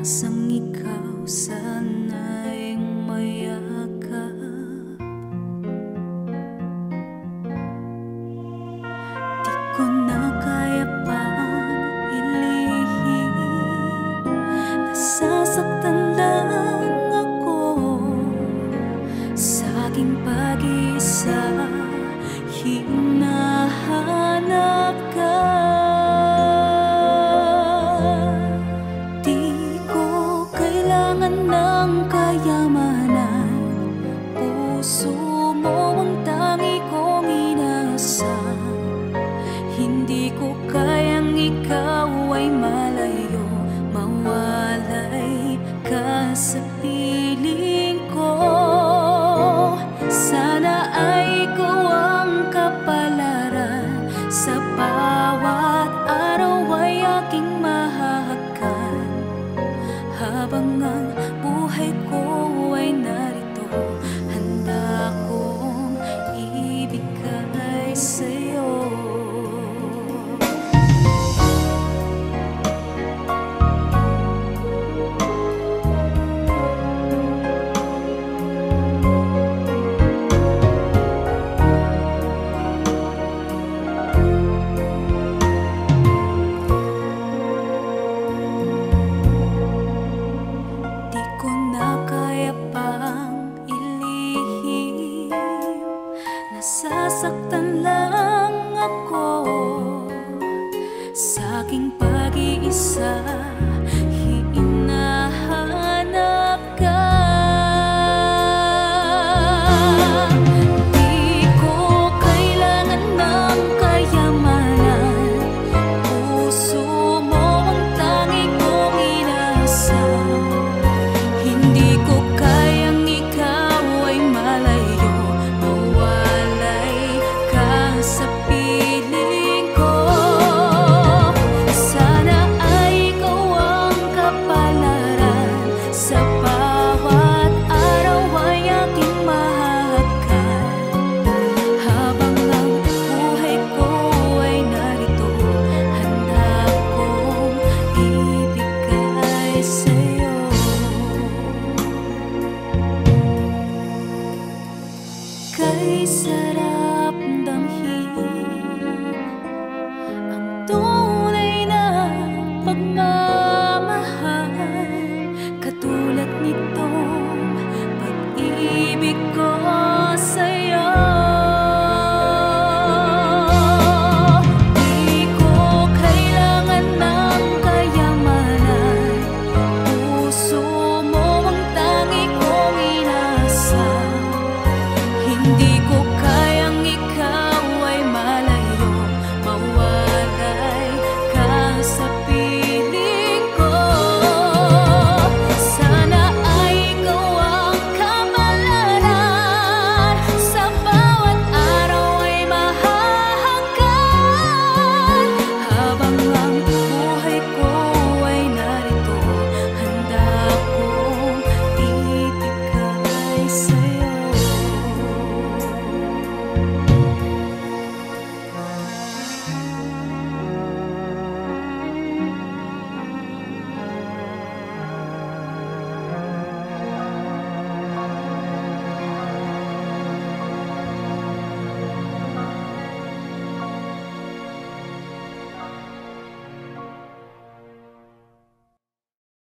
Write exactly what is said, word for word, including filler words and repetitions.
Asang ikaw sana'y mayakap. Di ko na kaya pang ilihim, nasasaktan lang ako sa aking pag-iisa. Hinahanap ka, di ko kailangan ng kayamanan. Puso mo ang tangi kong inaasam. Hindi ko kayang ikaw ay malayo, mawalay ka sa piling ko. Sana ay ikaw ang kapalaran, sa bawat araw ay aking mahahakan. Habang ang buhay ko ay narito, handa kong ibigay sa'yo. Nasasaktan lang ako sa aking pag-iisa.